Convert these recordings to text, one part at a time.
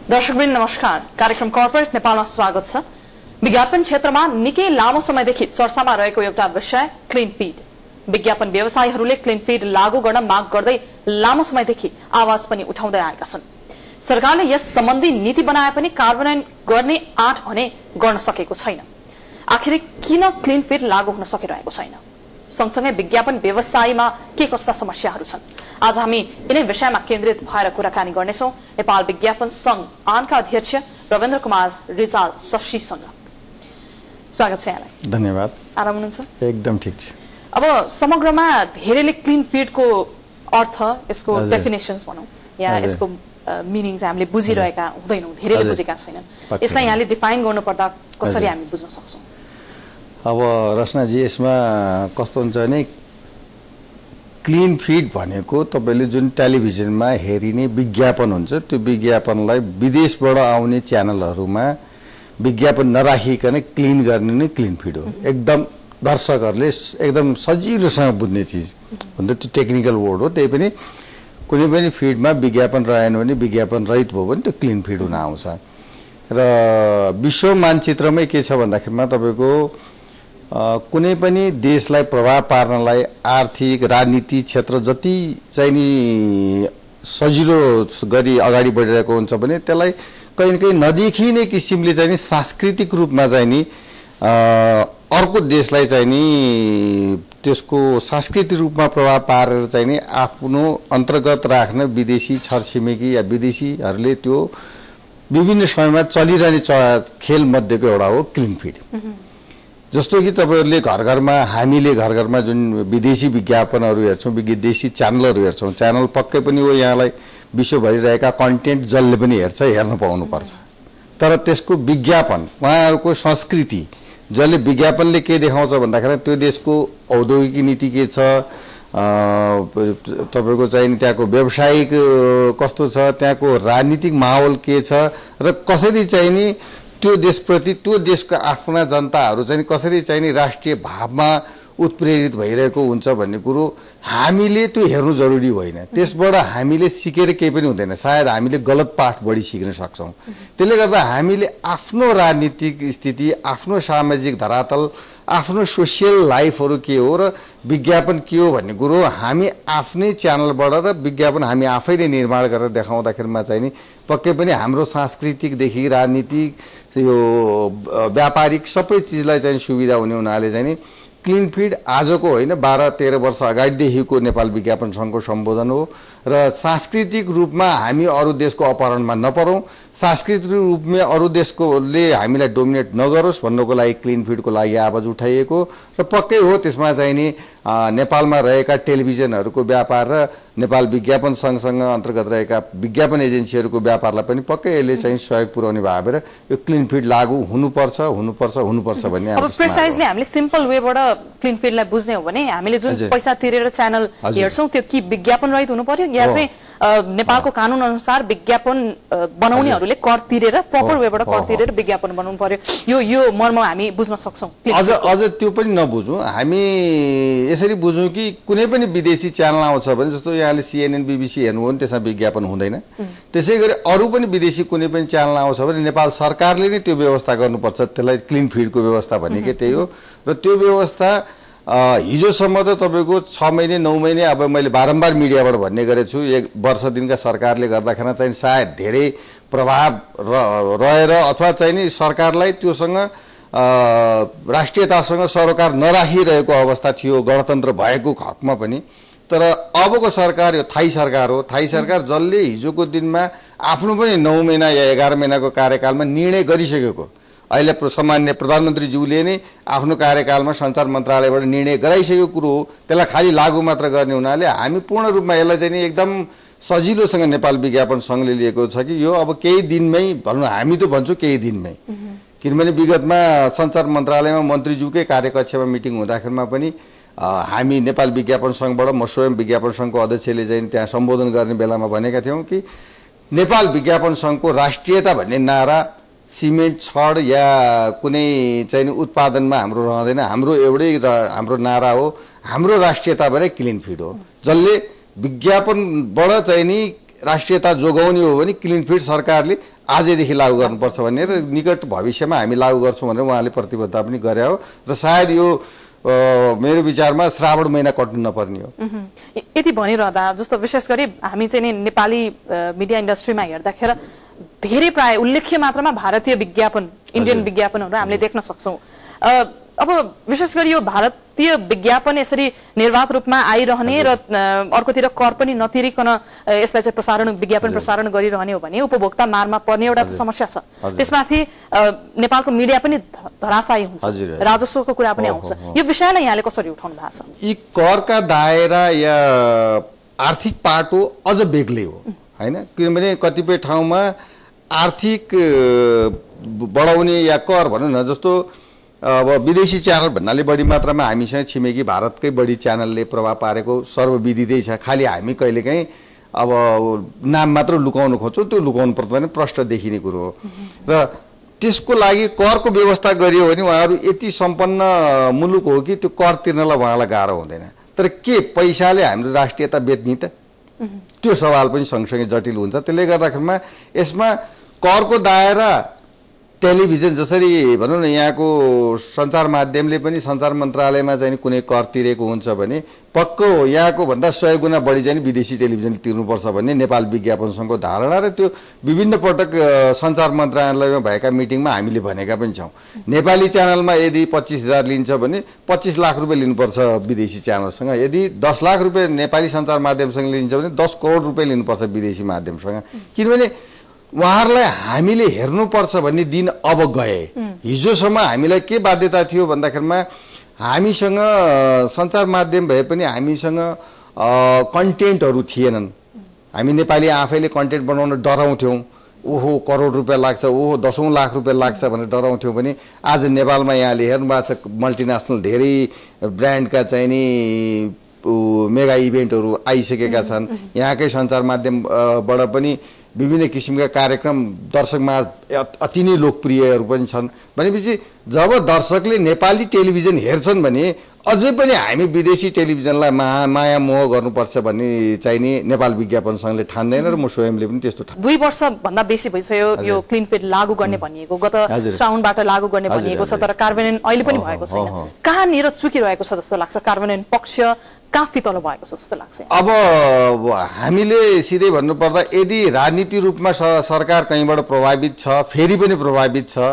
दर्शकवृन्द नमस्कार। कार्यक्रम कर्पोरेट नेपालमा स्वागत छ। विज्ञापन क्षेत्रमा निकै लामो समयदेखि चर्चामा रहेको एउटा विषय क्लिन फीड। विज्ञापन व्यवसायीहरूले क्लिन फीड लागू गर्न माग गर्दै लामो समयदेखि आवाज पनि उठाउँदै आएका छन्। सरकारले यस सम्बन्धी नीति बनाए पनि कार्यान्वयन गर्ने आँट भने गर्न सकेको छैन। आखिर किन क्लिन फीड लागू हुन सकिरहेको छैन? सँगसँगै विज्ञापन व्यवसायमा के कस्ता समस्याहरू छन्? आज हामी यिनै विषयमा केन्द्रित भएर कुराकानी गर्नेछौं नेपाल विज्ञापन संघ आनका अध्यक्ष रविन्द्र कुमार रिजाल शशीसँग। स्वागत छ यहाँलाई। धन्यवाद। आराम हुनुहुन्छ? एकदम ठीक छ। अब समग्रमा धेरैले क्लिन फीडको अर्थ, यसको डेफिनेसन्स भनौं या यसको मिनिङ चाहिँ हामीले बुझिरहेका हुँदैनौं, धेरैले बुझेका छैनन्। यसलाई यहाँले डिफाइन गर्नुपर्दा कसरी हामी बुझ्न सक्छौं? अब रचनाजी, यसमा कस्तो हुन्छ भने क्लिन फीड भनेको तपाईले जुन टेलिभिजनमा हेरिने विज्ञापन हुन्छ, त्यो विज्ञापनलाई विदेशबाट आउने च्यानलहरुमा विज्ञापन नराखिकन क्लिन गर्ने नै क्लिन फीड हो। एकदम दर्शकहरुले एकदम सजिलोसँग बुझ्ने चीज भन्दा त्यो टेक्निकल वर्ड हो। त्यही पनि कुनै पनि फीडमा विज्ञापन रहेन भने, विज्ञापन रहित भयो भने त्यो क्लिन फीड हुन आउँछ। र विश्व मानचित्रमै के छ भन्दाखेरिमा तपाईको कुनै पनि देशलाई प्रभाव पार्नलाई आर्थिक राजनीति क्षेत्र जति चाहिँ नि सजिलो गरी अगाडि बढिरहेको हुन्छ भने त्यसलाई कहीँ न कहीँ नदेखिने किसिमले चाहिँ नि सांस्कृतिक रूपमा चाहिँ नि अर्को देशलाई चाहिँ नि त्यसको सांस्कृतिक रूपमा प्रभाव पारेर चाहिँ नि आफ्नो अन्तर्गत राख्न विदेशी छरछिमेकी या विदेशीहरूले त्यो विभिन्न समयमा चलिरहने खेल मध्येको एउटा हो क्लिन फीड। जस्तो कि तपाईहरुले घर-घरमा, हामीले घर-घरमा जुन विदेशी विज्ञापनहरू हेर्छौं, विदेशी च्यानलहरू हेर्छौं, च्यानल पक्कै पनि हो यहाँलाई विश्वभरि रहेका कन्टेन्ट जसले पनि हेर्छ, हेर्न पाउनु पर्छ। तर त्यसको विज्ञापन, उहाँहरूको संस्कृति, जसले विज्ञापनले के देखाउँछ भन्दाखेरि त्यो देशको औद्योगिक नीति के छ, तपाईको चाहिँ त्यहाँको व्यावसायिक कस्तो छ, त्यहाँको राजनीतिक माहौल के छ र कसरी चाहिँ नि त्यो देशप्रति, त्यो देशका आफ्ना जनताहरू चाहिँ कसरी चाहिँ नि राष्ट्रिय भावमा उत्प्रेरित भइरहेको हुन्छ भन्ने कुरो हामीले त्यो हेर्नु जरुरी होइन। त्यसबाट हामीले सिकेर केही पनि हुँदैन। सायद हामीले गलत पाठ बढी सिक्न सक्छौं। त्यसले गर्दा हामीले आफ्नो राजनीतिक स्थिति, आफ्नो सामाजिक धरातल, आफ्नो सोशल लाइफहरू के हो र विज्ञापन के हो भन्ने कुरो हामी आफ्नै च्यानलबाट र विज्ञापन हामी आफैले निर्माण गरेर देखाउँदाखेरिमा चाहिँ नि पक्कै पनि हाम्रो सांस्कृतिकदेखि राजनीतिक, यो व्यापारिक सबै चीजलाई चाहिँ सुविधा हुने हुनाले चाहिँ नि क्लिन फीड आजको होइन, 12-13 वर्ष अगाडिदेखिको नेपाल विज्ञापन संघको सम्बोधन हो। र सांस्कृतिक रूपमा हामी अरू देशको अपहरणमा नपरौं, सांस्कृतिक रूपमा अरू देशकोले हामीलाई डोमिनेट नगरोस् भन्नको लागि क्लिन फीडको लागि आवाज उठाइएको र पक्कै हो त्यसमा चाहिँ नि नेपालमा रहेका टेलिभिजनहरूको व्यापार र नेपाल विज्ञापन संघसँग अन्तर्गत रहेका विज्ञापन एजेन्सीहरूको व्यापारलाई पनि पक्कै यसले चाहिँ सहयोग पुर्याउने भएर यो क्लिन फीड लागू हुनुपर्छ भन्ने। अब प्रिसाइजली हामीले सिम्पल वेबाट क्लिन फीडलाई बुझ्ने हो भने हामीले जुन पैसा तिरेर च्यानल हेर्छौं त्यो कि विज्ञापन रहित हुनु पर्यो या चाहिँ नेपालको कानून अनुसार विज्ञापन बनाउनेहरूले कर तिरेर प्रपर वेबाट कर तिरेर विज्ञापन बनाउनु पर्यो? यो मर्म हामी बुझ्न सक्छौं? अझ त्यो पनि नबुझौं, हामी यसरी बुझौं कि कुनै पनि विदेशी च्यानल आउँछ भने, जस्तो यहाँले CNN BBC हेर्नु हो भने त्यसमा विज्ञापन हुँदैन। त्यसैगरी अरू पनि विदेशी कुनै पनि च्यानल आउँछ भने नेपाल सरकारले नै त्यो व्यवस्था गर्नुपर्छ। त्यसलाई क्लिन फीडको व्यवस्था भनेकै त्यही हो। र त्यो व्यवस्था हिजोसम्म त तपाईको 6 महिने 9 महिने, अब मैले बारम्बार मिडियाबाट भन्ने गरेछु, 1 वर्ष दिनका सरकारले गर्दाखेरि चाहिँ सायद धेरै प्रभाव रहेर अथवा चाहिँ नि सरकारलाई त्योसँग राष्ट्रियतासँग सरोकार नराखिरहेको अवस्था थियो गणतन्त्र भएको हकमा पनि। तर अबको सरकार यो थाई सरकार हो। थाई सरकार जसले हिजोको दिनमा आफ्नो पनि 9 महिना या 11 महिनाको कार्यकालमा निर्णय गरिसकेको, अहिले सामान्य प्रधानमन्त्रीज्यूले नै आफ्नो कार्यकालमा सञ्चार मन्त्रालयबाट निर्णय गराइसकेको कुरो हो। त्यसलाई खाली लागू मात्र गर्ने हुनाले हामी पूर्ण रूपमा यसलाई चाहिँ एकदम सजिलोसँग नेपाल विज्ञापन संघले लिएको छ कि यो अब केही दिनमै भनौँ, हामी त भन्छौँ केही दिनमै, किनभने विगतमा सञ्चार मन्त्रालयमा मन्त्रीज्यूकै कार्यकक्षमा मिटिङ हुँदाखेरिमा पनि हामी नेपाल विज्ञापन संघबाट, म स्वयं विज्ञापन संघको अध्यक्षले चाहिँ त्यहाँ सम्बोधन गर्ने बेलामा भनेका थियौं कि नेपाल विज्ञापन संघको राष्ट्रियता भन्ने नारा सिमेन्ट, छड या कुनै चाहिँ उत्पादनमा हाम्रो रहँदैन। हाम्रो एउटै हाम्रो नारा हो, हाम्रो राष्ट्रियता भने क्लिन फीड हो, जसले विज्ञापनबाट चाहिँ नि राष्ट्रियता जोगाउने हो भने क्लिन फिड सरकारले आजैदेखि लागू गर्नुपर्छ भनेर निकट भविष्यमा हामी लागू गर्छौँ भनेर उहाँले प्रतिबद्धता पनि गरे हो र सायद यो मेरो विचारमा श्रावण महिना कट्नु नपर्ने हो। यति भनिरहँदा जस्तो विशेष गरी हामी चाहिँ नेपाली मिडिया इन्डस्ट्रीमा हेर्दाखेरि धेरै प्राय उल्लेख्य मात्रामा भारतीय विज्ञापन इन्डियन विज्ञापनहरू हामीले देख्न सक्छौँ। अब विशेष गरी यो भारतीय विज्ञापन यसरी निर्वाध रूपमा आइरहने र अर्कोतिर कर पनि नतिरिकन यसलाई चाहिँ प्रसारण विज्ञापन प्रसारण गरिरहने हो भने उपभोक्ता मारमा पर्ने एउटा समस्या छ। त्यसमाथि नेपालको मिडिया पनि धराशायी हुन्छ, राजस्वको कुरा पनि आउँछ। यो विषयलाई यहाँले कसरी उठाउनु भएको छ? यी करका दायरा या आर्थिक पाटो अझ बेग्लै हो हैन, किनभने कतिपय ठाउँमा आर्थिक बढाउने या कर भनौँ न, जस्तो अब विदेशी च्यानल भन्नाले बढी मात्रामा हामीसँग छिमेकी भारतकै बढी च्यानलले प्रभाव पारेको सर्वविदितै छ। खालि हामी कहिलेकाहीँ अब नाम मात्र लुकाउन खोज्छौँ, त्यो लुकाउनु पर्दैन, प्रष्ट देखिने कुरो हो। र त्यसको लागि करको व्यवस्था गरियो भने उहाँहरू यति सम्पन्न मुलुक हो कि त्यो कर तिर्नलाई उहाँलाई गाह्रो हुँदैन। तर के पैसाले हाम्रो राष्ट्रियता बेच्ने त? त्यो सवाल पनि सँगसँगै जटिल हुन्छ। त्यसले गर्दाखेरिमा यसमा करको दायरा टेलिभिजन जसरी भनौँ न, यहाँको सञ्चार माध्यमले पनि सञ्चार मन्त्रालयमा चाहिँ कुनै कर तिरेको हुन्छ भने पक्को यहाँको भन्दा 100 गुणा बढी चाहिँ विदेशी टेलिभिजनले तिर्नुपर्छ भन्ने नेपाल विज्ञापन सङ्घको धारणा र त्यो विभिन्न पटक सञ्चार मन्त्रालयमा भएका मिटिङमा हामीले भनेका पनि छौँ। नेपाली च्यानलमा यदि 25,000 लिन्छ भने 25 लाख रुपियाँ लिनुपर्छ विदेशी च्यानलसँग, यदि 10 लाख रुपियाँ नेपाली सञ्चार माध्यमसँग लिन्छ भने 10 करोड रुपियाँ लिनुपर्छ विदेशी माध्यमसँग। किनभने उहाँहरूलाई हामीले हेर्नुपर्छ भन्ने दिन अब गए। हिजोसम्म हामीलाई के बाध्यता थियो भन्दाखेरिमा हामीसँग सञ्चार माध्यम भए पनि हामीसँग कन्टेन्टहरू थिएनन्। हामी नेपाली आफैले कन्टेन्ट बनाउन डराउँथ्यौँ, ओहो करोड रुपियाँ लाग्छ, ओहो 10औं लाख रुपियाँ लाग्छ भनेर डराउँथ्यौँ भने आज नेपालमा यहाँले हेर्नु भएको छ मल्टिनेसनल धेरै ब्रान्डका चाहिँ नि मेगा इभेन्टहरू आइसकेका छन्। यहाँकै सञ्चार माध्यमबाट पनि विभिन्न किसिमका कार्यक्रम दर्शकमा अति नै लोकप्रियहरू पनि छन्। भनेपछि जब दर्शकले नेपाली टेलिभिजन हेर्छन् भने अझै पनि हामी विदेशी टेलिभिजनलाई माया मोह गर्नुपर्छ भन्ने चाहिँ नि नेपाल विज्ञापन सङ्घले ठान्दैन र म स्वयंले पनि त्यस्तो ठान्दैन। 2 वर्षभन्दा बेसी भइसक्यो यो क्लिन फिड लागू गर्ने भनिएको, गत श्रावणबाट लागू गर्ने भनिएको छ, तर कार्यान्वयन अहिले पनि भएको छैन। कहाँनिर चुकिरहेको छ जस्तो लाग्छ? कार्यान्वयन पक्ष कहाँ फितलो भएको छ जस्तो लाग्छ? अब हामीले सिधै भन्नुपर्दा यदि राजनीति रूपमा सरकार कहीँबाट प्रभावित छ, फेरि पनि प्रभावित छ,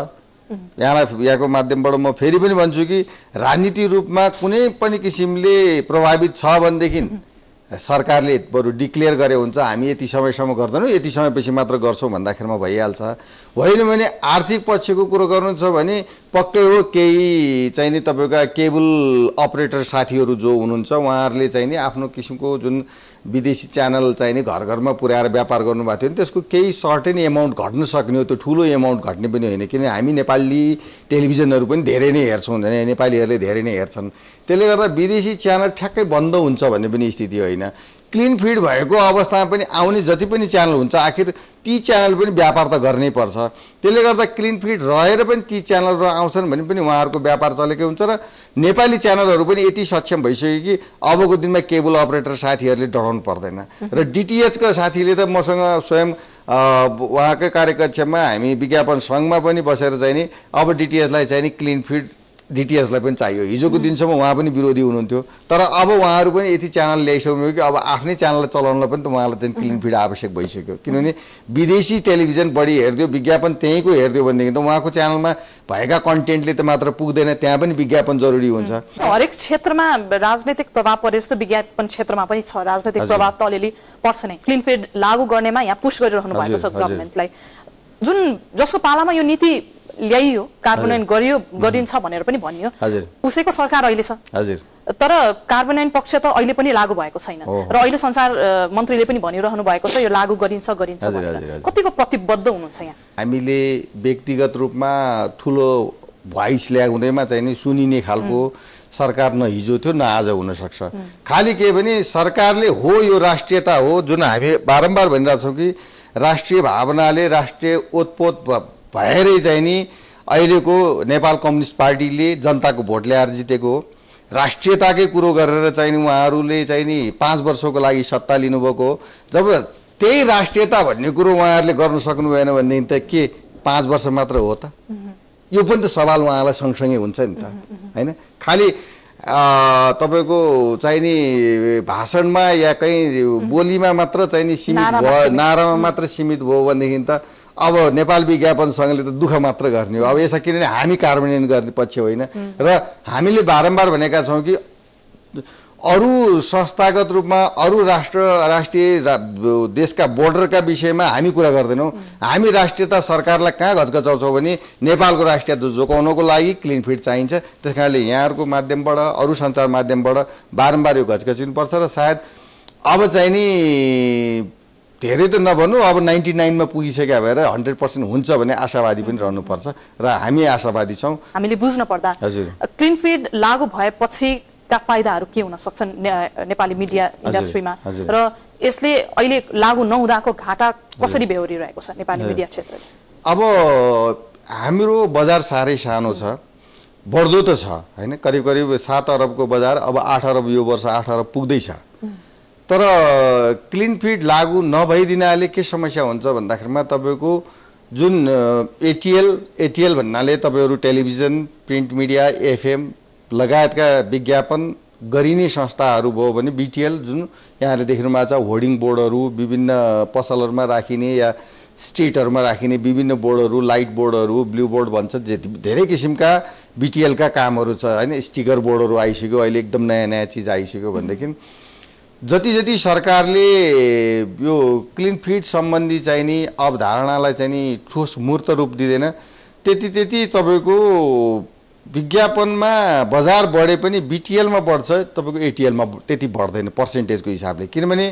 यहाँको माध्यमबाट म फेरि पनि भन्छु कि राजनीति रूपमा कुनै पनि किसिमले प्रभावित छ भनेदेखि सरकारले बरु डिक्लेयर गरे हुन्छ हामी यति समयसम्म गर्दैनौँ, यति समयपछि मात्र गर्छौँ भन्दाखेरिमा भइहाल्छ। होइन भने आर्थिक पक्षको कुरो गर्नु छ भने पक्कै हो केही चाहिँ नि तपाईँका केबल अपरेटर साथीहरू जो हुनुहुन्छ उहाँहरूले चाहिँ नि आफ्नो किसिमको जुन विदेशी च्यानल चाहिँ नि घर घरमा पुर्याएर व्यापार गर्नुभएको थियो नि त्यसको केही सर्टेन एमाउन्ट घट्न सक्ने हो, त्यो ठुलो एमाउन्ट घट्ने पनि होइन। किन हामी नेपाली टेलिभिजनहरू पनि धेरै नै हेर्छौँ, नेपालीहरूले धेरै नै हेर्छन्। त्यसले गर्दा विदेशी च्यानल ठ्याक्कै बन्द हुन्छ भन्ने पनि स्थिति होइन। क्लिन फिड भएको अवस्थामा पनि आउने जति पनि च्यानल हुन्छ आखिर ती च्यानल पनि व्यापार त गर्नै पर्छ। त्यसले गर्दा क्लिन फिड रहेर पनि ती च्यानलहरू आउँछन् भने पनि उहाँहरूको व्यापार चलेकै हुन्छ र नेपाली च्यानलहरू पनि यति सक्षम भइसक्यो कि अबको दिनमा केबल अपरेटर साथीहरूले डराउनु पर्दैन। र डिटिएचका साथीले त मसँग स्वयं उहाँकै कार्यकक्षमा हामी विज्ञापन सङ्घमा पनि बसेर चाहिँ नि अब डिटिएचलाई चाहिँ नि क्लिन फिड डिटिएचलाई पनि चाहियो। हिजोको दिनसम्म उहाँ पनि विरोधी हुनुहुन्थ्यो, तर अब उहाँहरू पनि यति च्यानल ल्याइसक्नुभयो कि अब आफ्नै च्यानललाई चलाउनलाई पनि त उहाँलाई चाहिँ क्लिन फिड आवश्यक भइसक्यो। किनभने विदेशी टेलिभिजन बढी हेरिदियो, विज्ञापन त्यहीँको हेरिदियो भनेदेखि त उहाँको च्यानलमा भएका कन्टेन्टले त मात्र पुग्दैन, त्यहाँ पनि विज्ञापन जरुरी हुन्छ। हरेक क्षेत्रमा राजनैतिक प्रभाव परे जस्तो विज्ञापन क्षेत्रमा पनि छ, राजनैतिक प्रभाव त अलिअलि पर्छ नै। क्लिन फिड लागू गर्नेमा यहाँ पुश गरिरहनु भएको छ गभर्नमेन्टलाई, जसको पालामा यो नीति ल्याइयो, कार्यान्वयन गरिन्छ भनेर पनि भनियो, उसैको सरकार अहिले छ। तर कार्यान्वयन पक्ष त अहिले पनि लागू भएको छैन र अहिले सञ्चार मन्त्रीले पनि भनिरहनु भएको छ यो लागू गरिन्छ भनेर। कतिको प्रतिबद्ध हुनुहुन्छ यहाँ? हामीले व्यक्तिगत रूपमा ठुलो भोइस ल्याउँदैमा चाहिँ नि सुनिने खालको सरकार न हिजो थियो न आज हुन सक्छ। खालि के भने सरकारले हो यो राष्ट्रियता हो जुन हामी बारम्बार भनिरहेछौँ कि राष्ट्रिय भावनाले राष्ट्रिय ओतपोत भएरै चाहिँ नि अहिलेको नेपाल कम्युनिस्ट पार्टीले जनताको भोट ल्याएर जितेको हो। राष्ट्रियताकै कुरो गरेर चाहिँ नि उहाँहरूले चाहिँ नि 5 वर्षको लागि सत्ता लिनुभएको हो। जब त्यही राष्ट्रियता भन्ने कुरो उहाँहरूले गर्न सक्नु भएन भनेदेखि त के 5 वर्ष मात्र हो त? यो पनि त सवाल उहाँलाई सँगसँगै हुन्छ नि त, होइन? खालि तपाईँको चाहिँ नि भाषणमा या कहीँ बोलीमा मात्र चाहिँ नि सीमित भयो, नारामा मात्र सीमित भयो भनेदेखि त अब नेपाल विज्ञापन सङ्घले त दुःख मात्र गर्ने हो। अब यसमा किनभने हामी कार्यान्वयन गर्ने पक्ष होइन र हामीले बारम्बार भनेका छौँ कि अरू संस्थागत रूपमा अरू राष्ट्रिय देशका बोर्डरका विषयमा हामी कुरा गर्दैनौँ। हामी राष्ट्रियता सरकारलाई कहाँ घचघचाउँछौँ भने नेपालको राष्ट्रियता जोगाउनको लागि क्लिन फिड चाहिन्छ। त्यस कारणले यहाँहरूको माध्यमबाट अरू सञ्चार माध्यमबाट बारम्बार यो घचघचिनुपर्छ र सायद अब चाहिँ नि धेरै त नभनौँ, अब 99 मा पुगिसक्यो भएर 100% हुन्छ भने आशावादी पनि रहनुपर्छ र हामी आशावादी छौँ। हामीले बुझ्न पर्दा क्लिन फिड लागू भएपछि फाइदाहरू के हुन सक्छन् नेपाली मिडिया इन्डस्ट्रीमा र यसले अहिले लागू नहुँदाको घाटा कसरी बेहोरिरहेको छ नेपाली मिडिया क्षेत्रले? अब हाम्रो बजार साह्रै सानो छ, बढ्दो त छ होइन, करिब करिब 7 अरबको बजार अब 8 अरब यो वर्ष 8 अरब पुग्दैछ। तर क्लिन फिड लागू नभइदिनाले के समस्या हुन्छ भन्दाखेरिमा तपाईँको जुन एटिएल भन्नाले तपाईँहरू टेलिभिजन, प्रिन्ट मिडिया, एफएम लगायतका विज्ञापन गरिने संस्थाहरू भयो भने बिटिएल जुन यहाँले देख्नु भएको छ होर्डिङ बोर्डहरू विभिन्न पसलहरूमा राखिने या स्ट्रिटहरूमा राखिने विभिन्न बोर्डहरू, लाइट बोर्डहरू, ब्लू बोर्ड भन्छ, धेरै किसिमका बिटिएलका कामहरू छ होइन। स्टिकर बोर्डहरू आइसक्यो, अहिले एकदम नयाँ नयाँ चिज आइसक्यो भनेदेखि जति जति सरकारले यो क्लिन फिड सम्बन्धी चाहिँ नि अवधारणालाई चाहिँ नि ठोस मूर्त रूप दिँदैन, त्यति तपाईँको विज्ञापनमा बजार बढे पनि बिटिएलमा बढ्छ, तपाईँको एटिएलमा त्यति बढ्दैन पर्सेन्टेजको हिसाबले। किनभने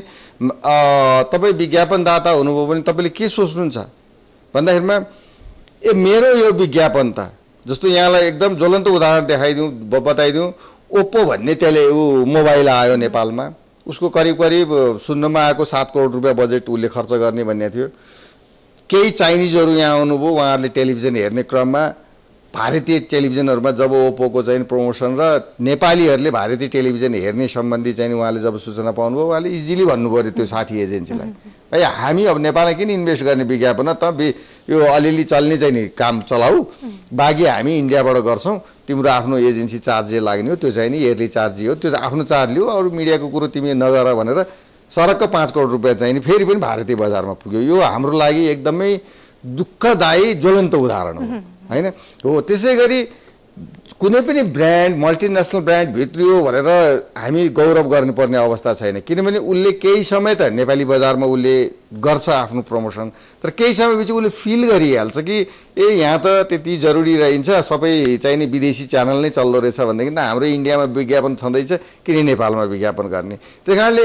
तपाईँ विज्ञापनदाता हुनुभयो भने तपाईँले के सोच्नुहुन्छ भन्दाखेरिमा मेरो यो विज्ञापन त जस्तो यहाँलाई एकदम ज्वलन्त उदाहरण बताइदिउँ, ओप्पो भन्ने मोबाइल आयो नेपालमा, उसको करिब करिब सुन्नमा आएको 7 करोड रुपियाँ बजेट उसले खर्च गर्ने भन्ने थियो। केही चाइनिजहरू यहाँ आउनुभयो, उहाँहरूले टेलिभिजन हेर्ने क्रममा भारतीय टेलिभिजनहरूमा जब ओप्पोको चाहिँ प्रमोसन र नेपालीहरूले भारतीय टेलिभिजन हेर्ने सम्बन्धी चाहिँ उहाँले जब सूचना पाउनुभयो, उहाँले इजिली भन्नुभयो अरे त्यो साथी एजेन्सीलाई, है हामी अब नेपालमा किन इन्भेस्ट गर्ने विज्ञापन, त यो अलिअलि चल्ने चाहिँ नि काम चलाऊ, बाँकी हामी इन्डियाबाट गर्छौँ, तिम्रो आफ्नो एजेन्सी चार्ज जे लाग्ने हो त्यो चाहिँ नि इयरली चार्ज हो, त्यो आफ्नो चार्ज लियो, अरू मिडियाको कुरो तिमी नगर भनेर सरक्क 5 करोड रुपियाँ चाहिँ नि फेरि पनि भारतीय बजारमा पुग्यो। यो हाम्रो लागि एकदमै दुःखदायी ज्वलन्त उदाहरण हो होइन। हो त्यसै गरी कुनै पनि ब्रान्ड मल्टिनेसनल ब्रान्ड भित्रियो भनेर हामी गौरव गर्नुपर्ने अवस्था छैन, किनभने उसले केही समय त नेपाली बजारमा उसले गर्छ आफ्नो प्रमोसन, तर केही समयपछि उसले फिल गरिहाल्छ कि यहाँ त त्यति जरुरी रहन्छ, सबै चाहिँ नि विदेशी च्यानल नै चल्दो रहेछ भनेदेखि त हाम्रो इन्डियामा विज्ञापन छँदैछ, किन नेपालमा विज्ञापन गर्ने। त्यही कारणले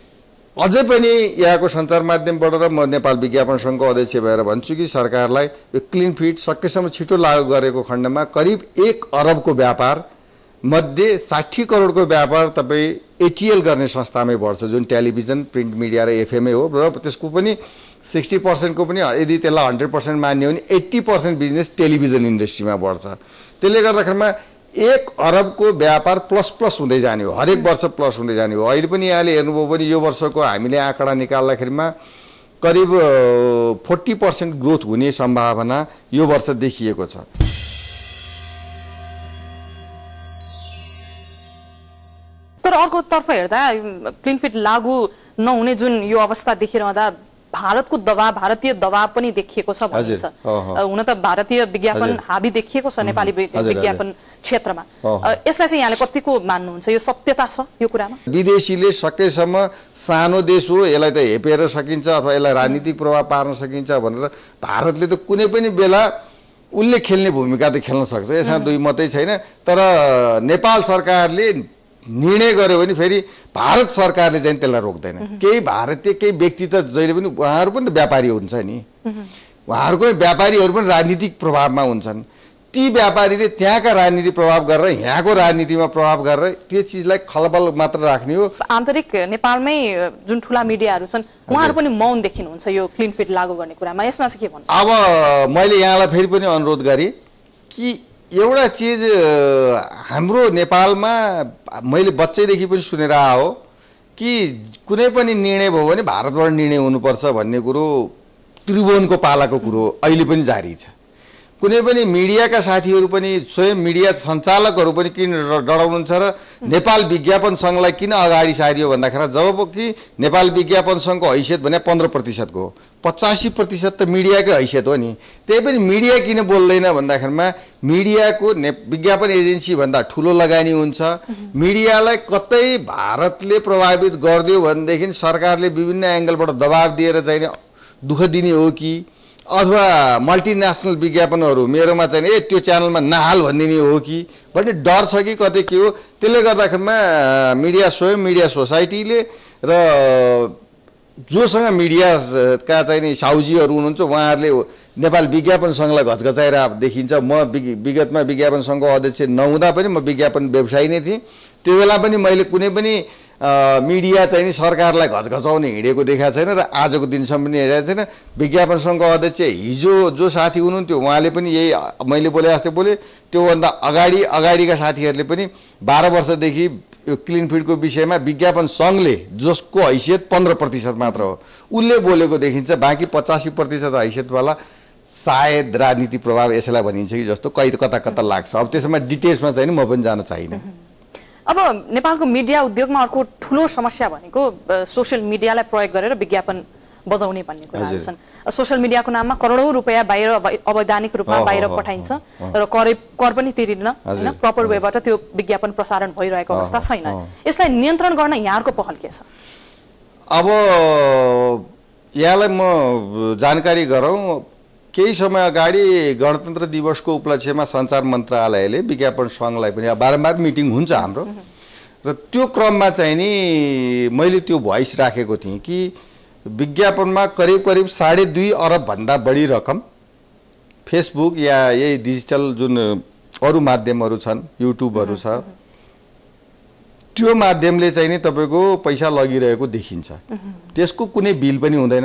अझै पनि यहाँको सञ्चार माध्यमबाट र म नेपाल विज्ञापन सङ्घको अध्यक्ष भएर भन्छु कि सरकारलाई यो क्लिन फिड सकेसम्म छिटो लागू गरेको खण्डमा करिब 1 अरबको व्यापार मध्ये 60 करोडको व्यापार तपाईँ एटिएल गर्ने संस्थामै बढ्छ, जुन टेलिभिजन, प्रिन्ट मिडिया र एफएमए हो, र त्यसको पनि 60% को पनि यदि त्यसलाई 100% मान्यो भने 80% बिजनेस टेलिभिजन इन्डस्ट्रीमा बढ्छ। त्यसले गर्दाखेरिमा 1 अरबको व्यापार प्लस हुँदै जाने हो, हरेक वर्ष प्लस हुँदै जाने हो। अहिले पनि यहाँले हेर्नुभयो भने यो वर्षको हामीले आँकडा निकाल्दाखेरिमा करिब 40% ग्रोथ हुने सम्भावना यो वर्ष देखिएको छ। तर अर्कोतर्फ हेर्दा क्लिन फिड लागू नहुने जुन यो अवस्था देखिरहँदा भारतको दबाव, भारतीय दबाव पनि देखिएको छ भनिन्छ। हुन त भारतीय विज्ञापन हाबी देखिएको छ नेपाली विज्ञापन क्षेत्रमा, यसलाई चाहिँ यहाँले कतिको मान्नुहुन्छ? यो सत्यता छ यो कुरामा? विदेशीले सकेसम्म सानो देश हो, यसलाई त हेपेर सकिन्छ अथवा यसलाई राजनीतिक प्रभाव पार्न सकिन्छ भनेर भारतले त कुनै पनि बेला उसले खेल्ने भूमिका त खेल्न सक्छ, यसमा दुई मतै छैन। तर नेपाल सरकारले निर्णय गर्यो भने फेरि भारत सरकारले चाहिँ त्यसलाई रोक्दैन। केही भारतीय केही व्यक्ति त जहिले पनि उहाँहरू पनि त व्यापारी हुन्छ नि, उहाँहरूको व्यापारीहरू पनि राजनीतिक प्रभावमा हुन्छन्, ती व्यापारीले त्यहाँका राजनीतिक प्रभाव गरेर यहाँको राजनीतिमा प्रभाव गरेर त्यो चिजलाई खलबल मात्र राख्ने हो। आन्तरिक नेपालमै जुन ठुला मिडियाहरू छन् उहाँहरू पनि मौन देखिनुहुन्छ यो क्लिन फिड लागू गर्ने कुरामा, यसमा चाहिँ के भन्नु? अब मैले यहाँलाई फेरि पनि अनुरोध गरेँ कि एउटा चिज हाम्रो नेपालमा मैले बच्चैदेखि पनि सुनेर आयो कि कुनै पनि निर्णय भयो भने भारतबाट निर्णय हुनुपर्छ भन्ने कुरो त्रिभुवनको पालाको कुरो अहिले पनि जारी छ। कुनै पनि मिडियाका साथीहरू पनि स्वयं मिडिया सञ्चालकहरू पनि किन डराउनुहुन्छ र नेपाल विज्ञापन सङ्घलाई किन अगाडि सारियो भन्दाखेरि जब कि नेपाल विज्ञापन सङ्घको हैसियत भने 15% हो, 85% त मिडियाकै हैसियत हो नि। त्यही पनि मिडिया किन बोल्दैन भन्दाखेरिमा मिडियाको विज्ञापन एजेन्सी भन्दा ठुलो लगानी हुन्छ। मिडियालाई कतै भारतले प्रभावित गरिदियो भनेदेखि सरकारले विभिन्न एङ्गलबाट दबाब दिएर चाहिँ दुःख दिने हो कि अथवा मल्टिनेसनल विज्ञापनहरू मेरोमा चाहिँ त्यो च्यानलमा नहाल भनिदिने हो कि भन्ने डर छ कि कतै के हो। त्यसले गर्दाखेरिमा मिडिया स्वयं मिडिया सोसाइटीले र जोसँग मिडियाका चाहिँ नि साउजीहरू हुनुहुन्छ उहाँहरूले नेपाल विज्ञापन सङ्घलाई घचघचाएर देखिन्छ। म विगतमा विज्ञापन सङ्घको अध्यक्ष नहुँदा पनि म विज्ञापन व्यवसायी नै थिएँ। त्यो बेला पनि मैले कुनै पनि मिडिया चाहिँ नि सरकारलाई घचघचाउने हिँडेको देखाएको छैन र आजको दिनसम्म पनि हेरेको छैन। विज्ञापन सङ्घको अध्यक्ष हिजो जो साथी हुनुहुन्थ्यो उहाँले पनि यही मैले बोले जस्तै बोले। त्योभन्दा अगाडिका साथीहरूले पनि 12 वर्षदेखि यो क्लिन फिडको विषयमा विज्ञापन सङ्घले जसको हैसियत 15% मात्र हो उसले बोलेको देखिन्छ। बाँकी 85% हैसियतवाला सायद राजनीति प्रभाव यसैलाई भनिन्छ कि जस्तो कता कता लाग्छ। अब त्यसमा डिटेल्समा चाहिँ म पनि जान चाहिनँ। अब नेपालको मिडिया उद्योगमा अर्को ठुलो समस्या भनेको सोशल मिडियालाई प्रयोग गरेर विज्ञापन बजाउने भन्ने कुराहरू छन्। सोशल मिडियाको नाममा करोडौं रुपैयाँ बाहिर अवैधानिक रूपमा बाहिर पठाइन्छ र कर पनि तिरिन्न हैन, प्रपर वेबाट त्यो विज्ञापन प्रसारण भइरहेको अवस्था छैन। यसलाई नियन्त्रण गर्न यहाँहरुको पहल के छ? अब यहाँलाई म जानकारी गराउँ, केही समय अगाडि गणतन्त्र दिवसको उपलक्ष्यमा सञ्चार मन्त्रालयले विज्ञापन सङ्घलाई पनि बारम्बार मिटिङ हुन्छ हाम्रो र त्यो क्रममा चाहिँ नि मैले त्यो भोइस राखेको थिएँ कि विज्ञापनमा करिब 2.5 अरब भन्दा बढी रकम फेसबुक या यही डिजिटल जुन अरू माध्यमहरू छन्, युट्युबहरू छ, त्यो माध्यमले चाहिँ नि तपाईको पैसा लगिरहेको देखिन्छ। त्यसको कुनै बिल पनि हुँदैन।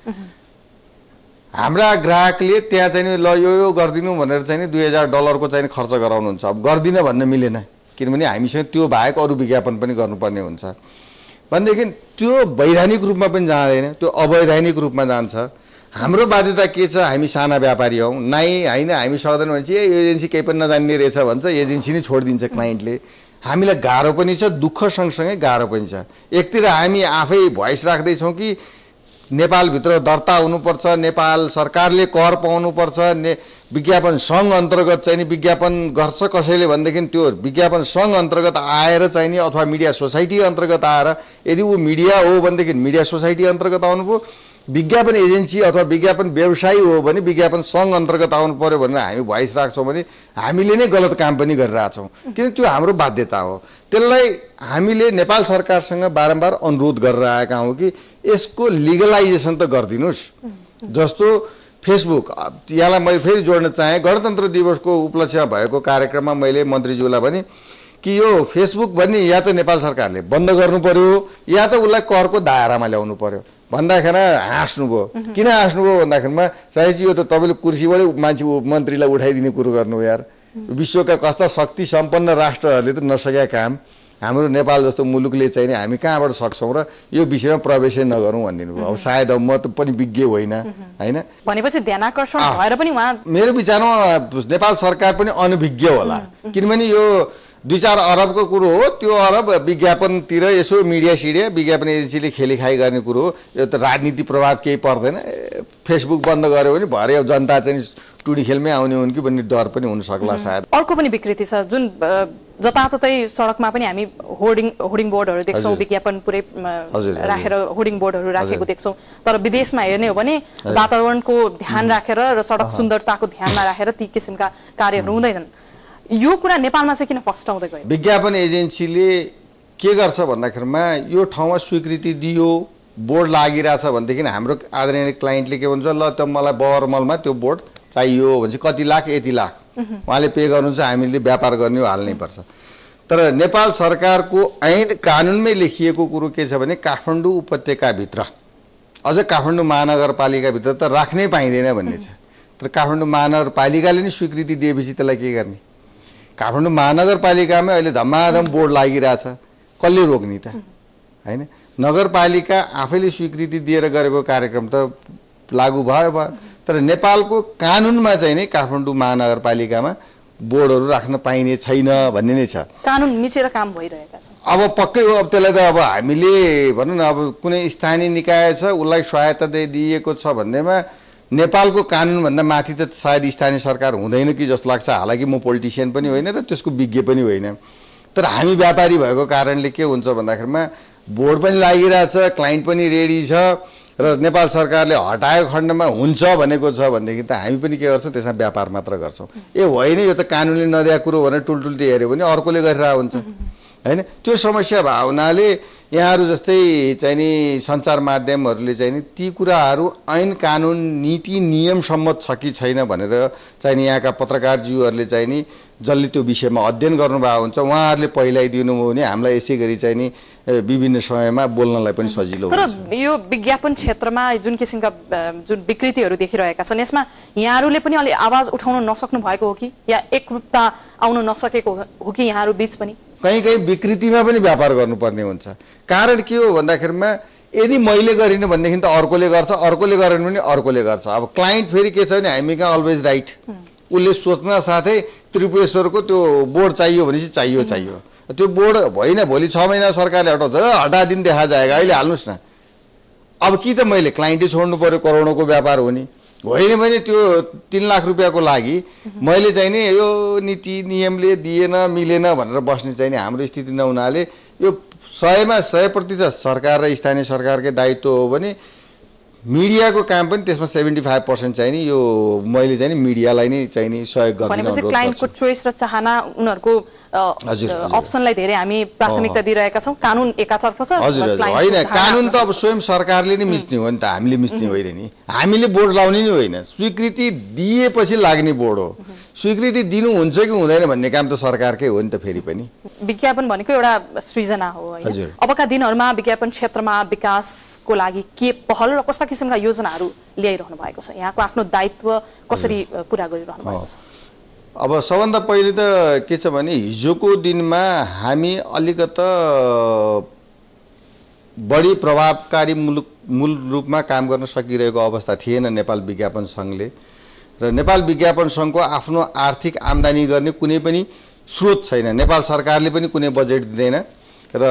हाम्रा ग्राहकले त्यहाँ चाहिँ ल यो गर्दिनु भनेर चाहिँ $2000 को चाहिँ खर्च गराउनुहुन्छ। अब गर्दिन भन्न मिलेन, किनभने हामीसँग त्यो बाहेक अरू विज्ञापन पनि गर्नुपर्ने हुन्छ भनेदेखि त्यो वैधानिक रूपमा पनि जाँदैन, त्यो अवैधानिक रूपमा जान्छ। हाम्रो बाध्यता के छ? हामी साना व्यापारी हौँ, होइन हामी सक्दैन भने चाहिँ यो एजेन्सी केही पनि नजान्ने रहेछ भन्छ, एजेन्सी नै छोडिदिन्छ क्लाइन्टले। हामीलाई गाह्रो पनि छ, दुःख सँगसँगै गाह्रो पनि छ। एकतिर हामी आफै भोइस राख्दैछौँ कि नेपालभित्र दर्ता हुनुपर्छ, नेपाल सरकारले कर पाउनुपर्छ, विज्ञापन सङ्घ अन्तर्गत चाहिँ नि विज्ञापन गर्छ कसैले भनेदेखि त्यो विज्ञापन सङ्घ अन्तर्गत आएर चाहिँ नि अथवा मिडिया सोसाइटी अन्तर्गत आएर, यदि ऊ मिडिया हो भनेदेखि मिडिया सोसाइटी अन्तर्गत आउनुभयो, विज्ञापन एजेन्सी अथवा विज्ञापन व्यवसायी हो भने विज्ञापन सङ्घ अन्तर्गत आउनु पर्यो भनेर हामी भोइस राख्छौँ भने हामीले नै गलत काम पनि गरिरहेछौँ, किन त्यो हाम्रो बाध्यता हो। त्यसलाई हामीले नेपाल सरकारसँग बारम्बार अनुरोध गरेर आएका हौँ कि यसको लिगलाइजेसन त गरिदिनुहोस्। जस्तो फेसबुक, यहाँलाई मैले फेरि जोड्न चाहेँ, गणतन्त्र दिवसको उपलक्ष्यमा भएको कार्यक्रममा मैले मन्त्रीज्यूलाई भने कि यो फेसबुक भन्ने या त नेपाल सरकारले बन्द गर्नु पर्यो या त उसलाई करको दायरामा ल्याउनु पर्यो भन्दाखेरि हाँस्नुभयो। किन हाँस्नुभयो भन्दाखेरिमा सायद यो त तपाईँले कुर्सीबाटै मान्छे मन्त्रीलाई उठाइदिने कुरो गर्नु यार। विश्वका कस्ता शक्ति सम्पन्न राष्ट्रहरूले त नसकेका काम हाम्रो नेपाल जस्तो मुलुकले चाहिँ नि हामी कहाँबाट सक्छौँ र यो विषयमा प्रवेशै नगरौँ भनिदिनु भयो। अब सायद अब म त पनि विज्ञ होइन, होइन भनेपछि ध्यानाकर्षण भएर पनि उहाँ, मेरो विचारमा नेपाल सरकार पनि अनभिज्ञ होला, किनभने यो 2-4 अरबको कुरो हो। त्यो अरब विज्ञापनतिर यसो मिडिया सिडिया विज्ञापन एजेन्सीले खेलिखाइ गर्ने कुरो हो। यो त राजनीति प्रभाव केही पर्दैन। फेसबुक बन्द गर्यो भने भरे जनता चाहिँ टुडी खेलमै आउने हुन् कि भन्ने डर पनि हुन सक्ला सायद। अर्को पनि विकृति छ जुन जताततै सडकमा पनि हामी होर्डिङ बोर्डहरू देख्छौँ, विज्ञापन पुरै राखेर होर्डिङ बोर्डहरू राखेको देख्छौँ। तर विदेशमा हेर्ने हो भने वातावरणको ध्यान राखेर र सडक सुन्दरताको ध्यानमा राखेर ती किसिमका कार्यहरू हुँदैनन्। यो कुरा नेपालमा चाहिँ किन पस्टाउँदै गयो? विज्ञापन एजेन्सीले के गर्छ भन्दाखेरिमा यो ठाउँमा स्वीकृति दियो, बोर्ड लागिरहेछ भनेदेखि हाम्रो आदरणीय क्लाइन्टले के भन्छ, ल त मलाई बवरमलमा त्यो बोर्ड चाहियो भन्छ, कति लाख यति लाख उहाँले पे गर्नुहुन्छ, हामीले व्यापार गर्ने हो हाल्नै पर्छ। तर नेपाल सरकारको ऐन कानुनमै लेखिएको कुरो के छ भने काठमाडौँ उपत्यकाभित्र, अझ काठमाडौँ महानगरपालिकाभित्र त राख्नै पाइँदैन भन्ने छ। तर काठमाडौँ महानगरपालिकाले नै स्वीकृति दिएपछि त्यसलाई के गर्ने? काठमाडौँ महानगरपालिकामै अहिले धमाधम बोर्ड लागिरहेछ, कसले रोक्ने त, होइन? नगरपालिका आफैले स्वीकृति दिएर गरेको कार्यक्रम त लागू भयो। तर नेपालको कानुनमा चाहिँ नै काठमाडौँ महानगरपालिकामा बोर्डहरू राख्न पाइने छैन भन्ने नै छ। कानुन मिचेर काम भइरहेका छ। अब पक्कै हो। अब त्यसलाई त अब हामीले भनौँ न, अब कुनै स्थानीय निकाय छ उसलाई स्वायत्ता दिएको छ भन्नेमा नेपालको कानुनभन्दा माथि त सायद स्थानीय सरकार हुँदैन कि जस्तो लाग्छ। हालाकि म पोलिटिसियन पनि होइन र त्यसको विज्ञ पनि होइन। तर हामी व्यापारी भएको कारणले के हुन्छ भन्दाखेरिमा बोर्ड पनि लागिरहेछ, क्लाइन्ट पनि रेडी छ र नेपाल सरकारले हटाएको खण्डमा हुन्छ भनेको छ भनेदेखि त हामी पनि के गर्छौँ, त्यसमा व्यापार मात्र गर्छौँ। ए होइन यो त कानुनले नदिएको कुरो भनेर टुलटुल्टी हेऱ्यो भने अर्कोले गरिरहेको हुन्छ होइन। त्यो समस्या भएको हुनाले यहाँहरू जस्तै चाहिँ नि सञ्चार माध्यमहरूले चाहिँ नि ती कुराहरू ऐन कानुन नीति नियमसम्म छ कि छैन भनेर चाहिँ नि यहाँका पत्रकारज्यूहरूले चाहिँ नि जसले त्यो विषयमा अध्ययन गर्नुभएको हुन्छ उहाँहरूले पहिल्यै दिनुभयो भने हामीलाई यसै गरी चाहिँ नि विभिन्न समयमा बोल्नलाई पनि सजिलो हुन्छ। तर यो विज्ञापन क्षेत्रमा जुन किसिमका जुन विकृतिहरू देखिरहेका छन् यसमा यहाँहरूले पनि अलि आवाज उठाउन नसक्नु भएको हो कि या एकरूपता आउन नसकेको हो कि यहाँहरू बीच पनि? कहीँ विकृतिमा पनि व्यापार गर्नुपर्ने हुन्छ। कारण के हो भन्दाखेरिमा यदि मैले गरिनँ भनेदेखि त अर्कोले गर्छ, अर्कोले गरेन भने अर्कोले गर्छ। अब क्लाइन्ट फेरि के छ भने हामी कहाँ अलवेज राइट, उसले सोच्न साथै त्रिपुरेश्वरको त्यो बोर्ड चाहियो भनेपछि चाहियो। त्यो बोर्ड होइन भोलि 6 महिना सरकारले हटाउँछ, हटादिन देखा जाएगा, अहिले हाल्नुहोस् न। अब कि त मैले क्लाइन्टै छोड्नु पर्यो, करोडौँको व्यापार हो नि, होइन भने त्यो 3 लाख रुपियाँको लागि मैले चाहिँ नि यो नीति नियमले दिएन मिलेन भनेर बस्ने चाहिँ नि हाम्रो स्थिति नहुनाले यो 100मा 100% सरकार र स्थानीय सरकारकै दायित्व हो भने मिडियाको काम पनि त्यसमा 75% चाहिँ नि यो मैले चाहिँ नि मिडियालाई नै चाहिँ नि सहयोग गर्ने भनेपछि क्लाइन्टको चोइस र चाहना उनीहरूको अप्सनलाई धेरै हामी प्राथमिकता दिइरहेका छौँ। कानुन एकातर्फ छ, होइन कानुन त अब स्वयं सरकारले नै मिच्ने हो नि त, हामीले मिच्ने होइन नि। हामीले बोर्ड लाउने नै होइन, स्वीकृति दिएपछि लाग्ने बोर्ड हो। स्वीकृति दिनु हुन्छ कि हुँदैन भन्ने काम त सरकारकै हो नि त। फेरि पनि विज्ञापन भनेको एउटा सृजना हो होइन। अबका दिनहरूमा विज्ञापन क्षेत्रमा विकासको लागि के पहल र कस्ता किसिमका योजनाहरू ल्याइरहनु भएको छ? यहाँको आफ्नो दायित्व कसरी पुरा गरिरहनु भएको छ? अब सबभन्दा पहिले त के छ भने हिजोको दिनमा हामी अलिकता बढी प्रभावकारी मूल रूपमा काम गर्न सकिरहेको अवस्था थिएन नेपाल विज्ञापन सङ्घले। र नेपाल विज्ञापन सङ्घको आफ्नो आर्थिक आम्दानी गर्ने कुनै पनि स्रोत छैन। नेपाल सरकारले पनि कुनै बजेट दिँदैन र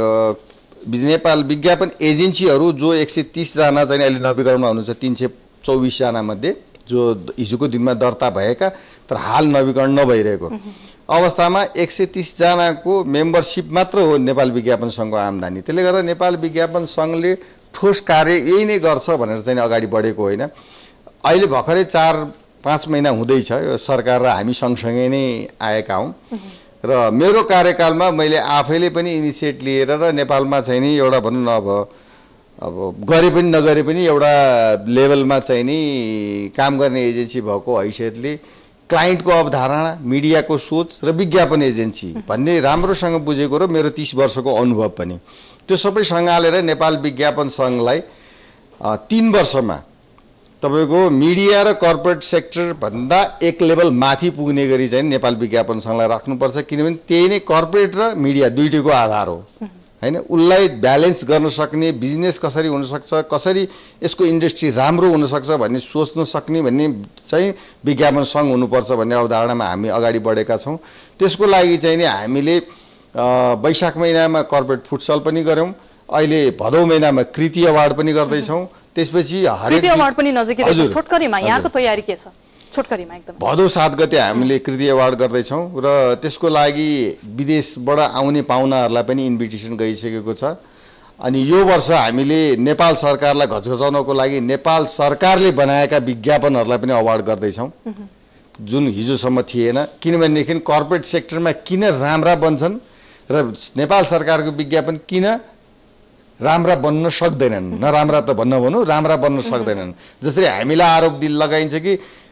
नेपाल विज्ञापन एजेन्सीहरू जो 130 जना चाहिँ अहिले नवीकरणमा हुनुहुन्छ, 324 जना मध्ये जो हिजोको दिनमा दर्ता भएका तर हाल नवीकरण नभइरहेको अवस्थामा 130 जनाको मेम्बरसिप मात्र हो नेपाल विज्ञापन सङ्घको आम्दानी। त्यसले गर्दा नेपाल विज्ञापन सङ्घले ठोस कार्य यही नै गर्छ भनेर चाहिँ अगाडि बढेको होइन। अहिले भर्खरै 4-5 महिना हुँदैछ यो सरकार र हामी सँगसँगै नै आएका हौँ र मेरो कार्यकालमा मैले आफैले पनि इनिसिएट लिएर र नेपालमा चाहिँ नि एउटा भनौँ न अब गरे पनि नगरे पनि एउटा लेभलमा चाहिँ नि काम गर्ने एजेन्सी भएको हैसियतले क्लाइन्टको अवधारणा, मिडियाको सोच र विज्ञापन एजेन्सी भन्ने राम्रोसँग बुझेको र मेरो 30 वर्षको अनुभव पनि त्यो सबै सँगालेर नेपाल विज्ञापन सङ्घलाई 3 वर्षमा तपाईको मिडिया र कर्पोरेट सेक्टर भन्दा एक लेभल माथि पुग्ने गरी चाहिँ नेपाल विज्ञापन सङ्घलाई राख्नुपर्छ। किनभने त्यही नै कर्पोरेट र मिडिया दुईटैको आधार हो हैन। उसलाई ब्यालेन्स गर्न सक्ने, बिजनेस कसरी हुन सक्छ, कसरी यसको इन्डस्ट्री राम्रो हुन सक्छ भन्ने सोच्न सक्ने भन्ने चाहिँ विज्ञापन सङ्घ हुनुपर्छ भन्ने अवधारणामा हामी अगाडि बढेका छौँ। त्यसको लागि चाहिँ नि हामीले वैशाख महिनामा कर्पोरेट फुटसल पनि गऱ्यौँ, अहिले भदौ महिनामा कृति अवार्ड पनि गर्दैछौँ। त्यसपछि कृति अवार्ड पनि नजिकै छ। छोटकरीमा यहाँको तयारी के छ? छोटकरीमा एकदम भदौ 7 गते हामीले कृति अवार्ड गर्दैछौँ र त्यसको लागि विदेशबाट आउने पाहुनाहरूलाई पनि इन्भिटेसन गइसकेको छ। अनि यो वर्ष हामीले नेपाल सरकारलाई घचघचाउनको लागि नेपाल सरकारले बनाएका विज्ञापनहरूलाई पनि अवार्ड गर्दैछौँ जुन हिजोसम्म थिएन। किनभनेदेखि कर्पोरेट सेक्टरमा किन राम्रा बन्छन् र नेपाल सरकारको विज्ञापन किन राम्रा बन्न सक्दैनन्, नराम्रा त भन्न भनौँ, राम्रा बन्न सक्दैनन्। जसरी हामीलाई आरोप लगाइन्छ कि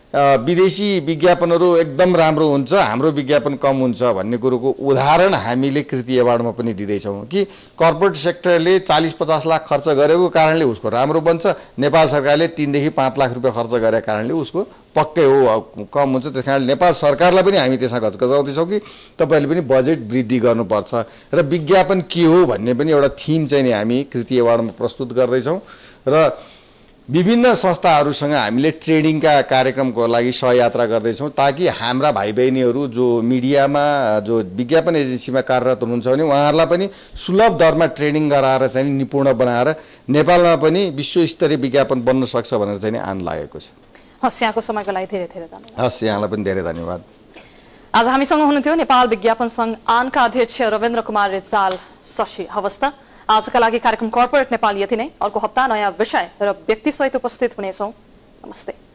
विदेशी विज्ञापनहरू एकदम राम्रो हुन्छ, हाम्रो विज्ञापन कम हुन्छ भन्ने कुरोको उदाहरण हामीले कृति एवार्डमा पनि दिँदैछौँ कि कर्पोरेट सेक्टरले 40-50 लाख खर्च गरेको कारणले उसको राम्रो बन्छ, नेपाल सरकारले 3 देखि 5 लाख रुपियाँ खर्च गरेको कारणले उसको पक्कै हो कम हुन्छ। त्यस कारणले नेपाल सरकारलाई पनि हामी त्यसमा घचघचाउँदैछौँ कि तपाईँहरूले पनि बजेट वृद्धि गर्नुपर्छ र विज्ञापन के हो भन्ने पनि एउटा थिम चाहिँ नि हामी कृति एवार्डमा प्रस्तुत गर्दैछौँ र विभिन्न संस्थाहरूसँग हामीले ट्रेनिङका कार्यक्रमको लागि सहयात्रा गर्दैछौँ ताकि हाम्रा भाइ बहिनीहरू जो मिडियामा जो विज्ञापन एजेन्सीमा कार्यरत हुनुहुन्छ भने उहाँहरूलाई पनि सुलभ दरमा ट्रेनिङ गराएर चाहिँ निपुण बनाएर नेपालमा पनि विश्वस्तरीय विज्ञापन बन्न सक्छ भनेर चाहिँ आन लागेको छ। हस्, यहाँको समयको लागि धेरै धेरै धन्यवाद। हस्, यहाँलाई पनि धेरै धन्यवाद। आज हामीसँग हुनुहुन्थ्यो नेपाल विज्ञापन संघ आनका अध्यक्ष रविन्द्र कुमार रिजाल शशी। हवस् त, आजका लागि कार्यक्रम कर्पोरेट नेपाल यति नै। अर्को हप्ता नयाँ विषय र व्यक्तिसहित उपस्थित हुनेछौँ। नमस्ते।